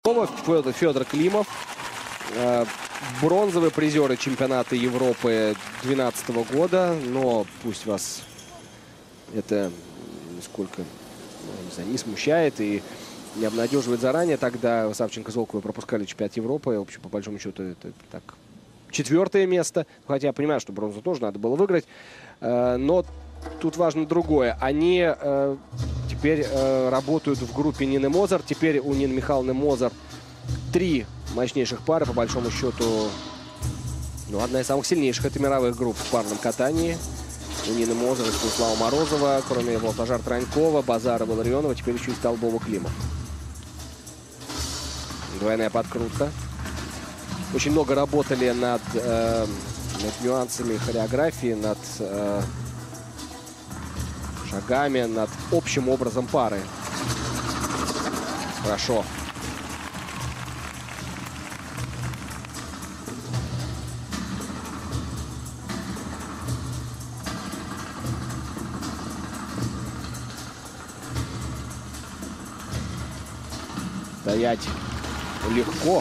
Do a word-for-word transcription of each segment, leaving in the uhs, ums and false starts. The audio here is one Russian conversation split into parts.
Федор Климов, бронзовые призеры чемпионата Европы две тысячи двенадцатого года, но пусть вас это нисколько не, знаю, не смущает и не обнадеживает заранее. Тогда Савченко и Золковы пропускали чемпионат Европы. В общем, по большому счету, это так четвертое место. Хотя я понимаю, что бронзу тоже надо было выиграть. Но тут важно другое. Они теперь работают в группе Нины Мозер. Теперь у Нины Михайловны Мозер три мощнейших пары. По большому счету, ну, одна из самых сильнейших это мировых групп в парном катании. У Нины Мозер и Станислава Морозова, кроме Волтажар Транькова, Базарова, Ларионова, теперь еще и Столбова Климов. Двойная подкрутка. Очень много работали над, э, над нюансами хореографии, над э, шагами, над общим образом пары. Хорошо. Стоять легко.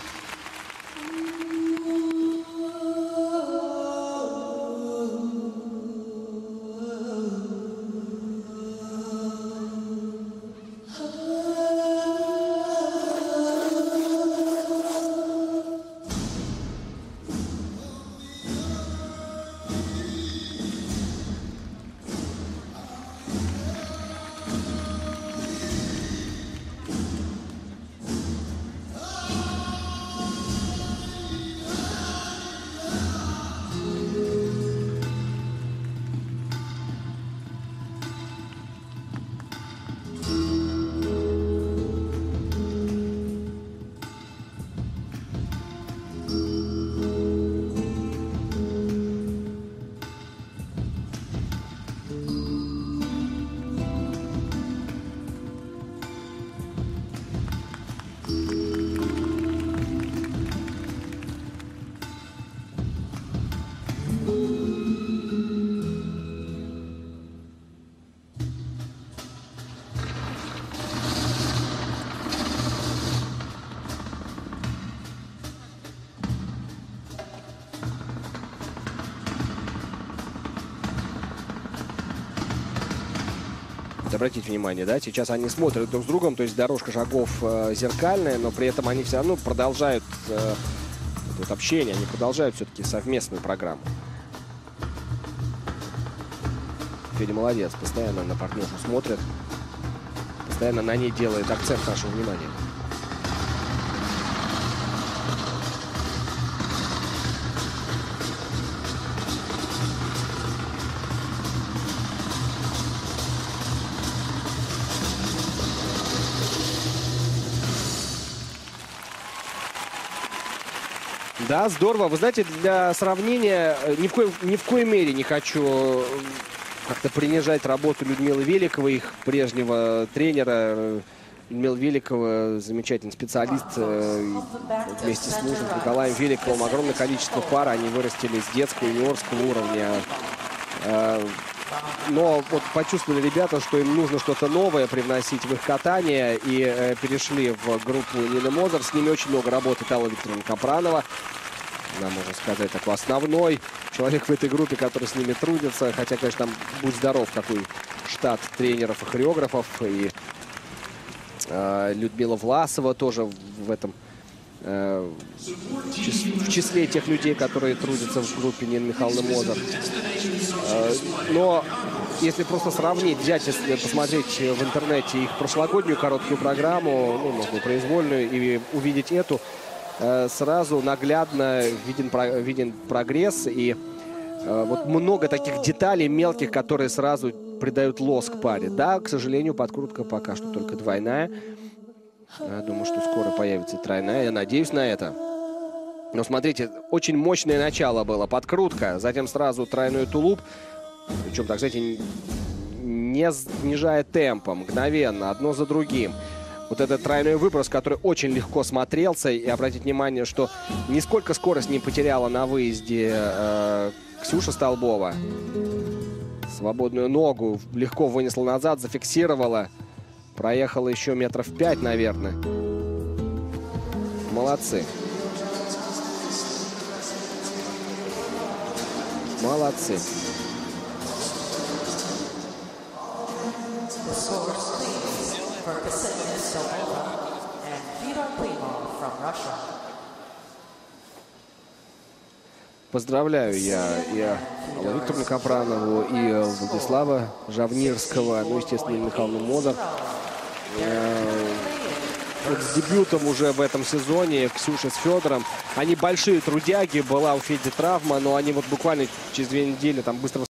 Обратите внимание, да, сейчас они смотрят друг с другом, то есть дорожка шагов э, зеркальная, но при этом они все равно продолжают э, вот общение, они продолжают все-таки совместную программу. Федя молодец, постоянно на партнершу смотрит, постоянно на ней делает акцент нашего внимания. Да, здорово. Вы знаете, для сравнения, ни в, коей, ни в коей мере не хочу как-то принижать работу Людмилы Великовой, их прежнего тренера. Людмила Великова, замечательный специалист, вместе с мужем Николаем Великовым. Огромное количество пар они вырастили с детского и юниорского уровня. Но вот почувствовали ребята, что им нужно что-то новое привносить в их катание, и э, перешли в группу Нины Мозер. С ними очень много работает Алла Викторовна Капранова. Она, можно сказать, такой основной человек в этой группе, который с ними трудится. Хотя, конечно, там, будь здоров, какой штат тренеров и хореографов. И э, Людмила Власова тоже в этом э, в числе тех людей, которые трудятся в группе Нины Михайловны Мозер. Но если просто сравнить, взять, если посмотреть в интернете их прошлогоднюю короткую программу, ну, можно произвольную, и увидеть эту, сразу наглядно виден, виден прогресс. И вот много таких деталей мелких, которые сразу придают лоск паре. Да, к сожалению, подкрутка пока что только двойная. Я думаю, что скоро появится и тройная. Я надеюсь на это. Но смотрите, очень мощное начало было. Подкрутка, затем сразу тройной тулуп. Причем, так знаете, не снижая темпа, мгновенно, одно за другим. Вот этот тройной выброс, который очень легко смотрелся. И обратите внимание, что нисколько скорость не потеряла на выезде э, Ксюша Столбова. Свободную ногу легко вынесла назад, зафиксировала. Проехала еще метров пять, наверное. молодцы. Молодцы. Поздравляю я и Аллу Викторовну Капранову, и Владислава Жавнирского, ну, естественно, и Михаила Модер. Вот с дебютом уже в этом сезоне Ксюша с Федором. Они большие трудяги, была у Феди травма, но они вот буквально через две недели там быстро